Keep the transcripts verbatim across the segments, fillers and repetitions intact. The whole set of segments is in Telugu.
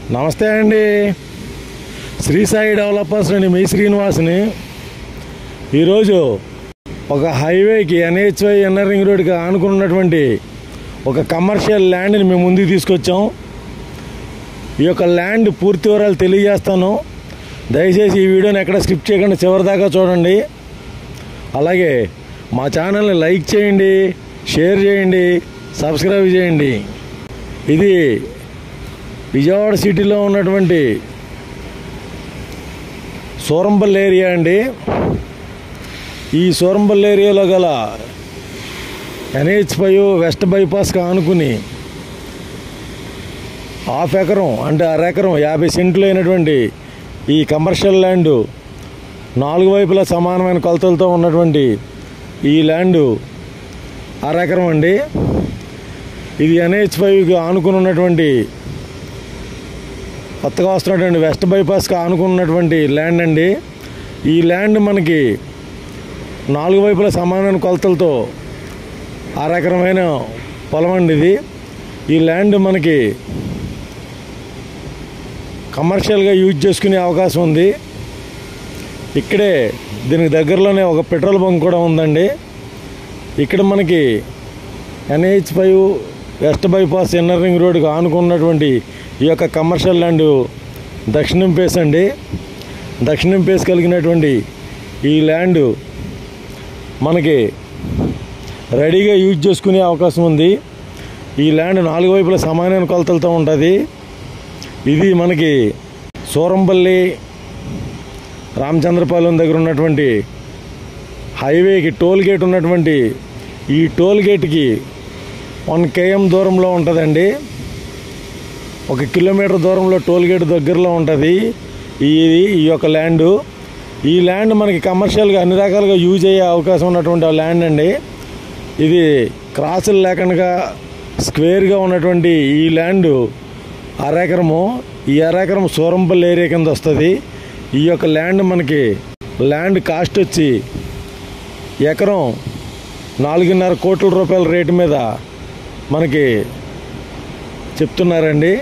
నమస్తే అండి. శ్రీ సాయి డెవలపర్స్ అండి, మీ శ్రీనివాస్ని. ఈరోజు ఒక హైవేకి ఎన్హెచ్వై ఇన్నర్ రింగ్ రోడ్కి ఆనుకున్నటువంటి ఒక కమర్షియల్ ల్యాండ్ని మేము ముందుకు తీసుకొచ్చాం. ఈ యొక్క ల్యాండ్ పూర్తి వివరాలు తెలియజేస్తాను. దయచేసి ఈ వీడియోని ఎక్కడ స్కిప్ చేయకుండా చివరి దాకా చూడండి. అలాగే మా ఛానల్ని లైక్ చేయండి, షేర్ చేయండి, సబ్స్క్రైబ్ చేయండి. ఇది విజయవాడ సిటీలో ఉన్నటువంటి సూరంపల్లి ఏరియా అండి. ఈ సూరంపల్లి ఏరియాలో గల ఎన్హెచ్ ఫైవ్ వెస్ట్ బైపాస్కి ఆనుకుని హాఫ్ ఎకరం అంటే అరెకరం యాభై సెంట్లు అయినటువంటి ఈ కమర్షియల్ ల్యాండు, నాలుగు వైపులా సమానమైన కొలతలతో ఉన్నటువంటి ఈ ల్యాండు అరెకరం అండి. ఇది ఎన్హెచ్ ఫైవ్కి ఆనుకుని ఉన్నటువంటి కొత్తగా వస్తున్నటువంటి వెస్ట్ బైపాస్కి ఆనుకున్నటువంటి ల్యాండ్ అండి. ఈ ల్యాండ్ మనకి నాలుగు వైపులా సమానమైన కొలతలతో అరెకరమైన పొలం అండి ఇది. ఈ ల్యాండ్ మనకి కమర్షియల్గా యూజ్ చేసుకునే అవకాశం ఉంది. ఇక్కడే దీనికి దగ్గరలోనే ఒక పెట్రోల్ బంక్ కూడా ఉందండి. ఇక్కడ మనకి NH five west bypass inner ring రోడ్డుకి ఆనుకున్నటువంటి ఈ యొక్క కమర్షియల్ ల్యాండ్ దక్షిణం ఫేస్ అండి. దక్షిణం ఫేస్ కలిగినటువంటి ఈ ల్యాండ్ మనకి రెడీగా యూజ్ చేసుకునే అవకాశం ఉంది. ఈ ల్యాండ్ నాలుగు వైపుల సమానమైన కొలతలతో ఉంటుంది. ఇది మనకి సూరంపల్లి రామచంద్రపాలెం దగ్గర ఉన్నటువంటి హైవేకి టోల్ గేట్ ఉన్నటువంటి ఈ టోల్ గేట్కి వన్ కేఎం దూరంలో ఉంటుందండి. ఒక కిలోమీటర్ దూరంలో టోల్ గేట్ దగ్గరలో ఉంటుంది ఈ ఈ యొక్క ల్యాండు. ఈ ల్యాండ్ మనకి కమర్షియల్గా అన్ని రకాలుగా యూజ్ అయ్యే అవకాశం ఉన్నటువంటి ఆ ల్యాండ్ అండి. ఇది క్రాసులు లేకుండా స్క్వేర్గా ఉన్నటువంటి ఈ ల్యాండు అరెకరము. ఈ అరెకరం సూరంపల్లి ఏరియా కింద వస్తుంది. ఈ యొక్క ల్యాండ్ మనకి ల్యాండ్ కాస్ట్ వచ్చి ఎకరం నాలుగున్నర కోట్ల రూపాయల రేటు మీద మనకి చెప్తున్నారండి.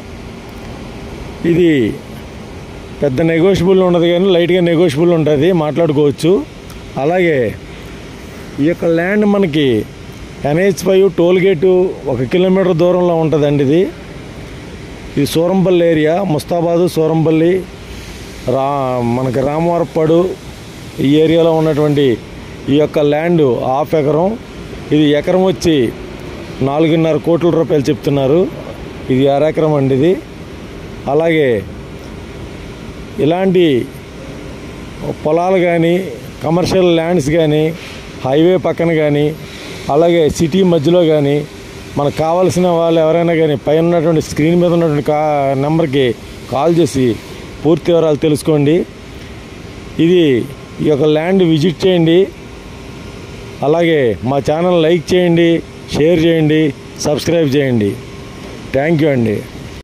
ఇది పెద్ద నెగోషియబుల్ ఉండదు కానీ లైట్గా నెగోషియబుల్ ఉంటుంది, మాట్లాడుకోవచ్చు. అలాగే ఈ యొక్క ల్యాండ్ మనకి ఎన్హెచ్ ఫైవ్ టోల్ గేటు ఒక కిలోమీటర్ దూరంలో ఉంటుందండి. ఇది ఇది సూరంపల్లి ఏరియా, ముస్తాబాదు, సూరంపల్లి, రా మనకి రామవరపాడు ఈ ఏరియాలో ఉన్నటువంటి ఈ యొక్క ల్యాండ్ హాఫ్ ఎకరం. ఇది ఎకరం వచ్చి నాలుగున్నర కోట్ల రూపాయలు చెప్తున్నారు. ఇది అరెకరం అండి ఇది. అలాగే ఇలాంటి పొలాలు కానీ కమర్షియల్ ల్యాండ్స్ కానీ హైవే పక్కన కానీ అలాగే సిటీ మధ్యలో కానీ మనకు కావాల్సిన వాళ్ళు ఎవరైనా కానీ పైన ఉన్నటువంటి స్క్రీన్ మీద ఉన్నటువంటి కా నెంబర్కి కాల్ చేసి పూర్తి వివరాలు తెలుసుకోండి. ఇది ఈ యొక్క ల్యాండ్ విజిట్ చేయండి. అలాగే మా ఛానల్ లైక్ చేయండి, షేర్ చేయండి, సబ్స్క్రైబ్ చేయండి. థ్యాంక్ యూ అండి.